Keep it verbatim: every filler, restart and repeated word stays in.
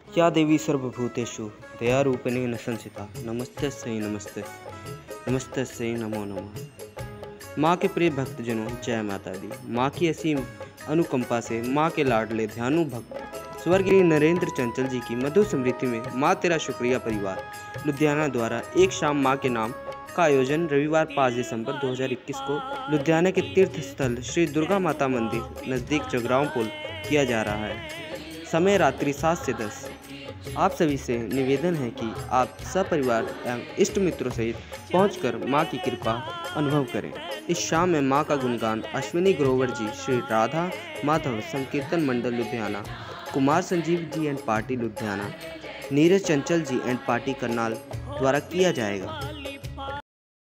या देवी सर्वभूतेषु दयारूपिणी संसिता नमस्तस्यै नमस्ते नमस्तस्यै नमो नमः। माँ के प्रिय भक्तजनों, जय माता दी। माँ की असीम अनुकंपा से माँ के लाडले ध्यानु भक्त स्वर्गीय नरेंद्र चंचल जी की मधुर स्मृति में माँ तेरा शुक्रिया परिवार लुधियाना द्वारा एक शाम माँ के नाम का आयोजन रविवार पाँच दिसंबर दो हज़ार इक्कीस को लुधियाना के तीर्थ स्थल श्री दुर्गा माता मंदिर नज़दीक जगरांव पुल किया जा रहा है। समय रात्रि सात से दस। आप सभी से निवेदन है कि आप सपरिवार एवं इष्ट मित्रों सहित पहुंचकर मां की कृपा अनुभव करें। इस शाम में मां का गुणगान अश्विनी ग्रोवर जी, Shri Radha Madhav Sankirtan Mandal Ludhiana, Kumar Sanjeev ji and party Ludhiana, Neeraj Chanchal ji and party Karnal द्वारा किया जाएगा।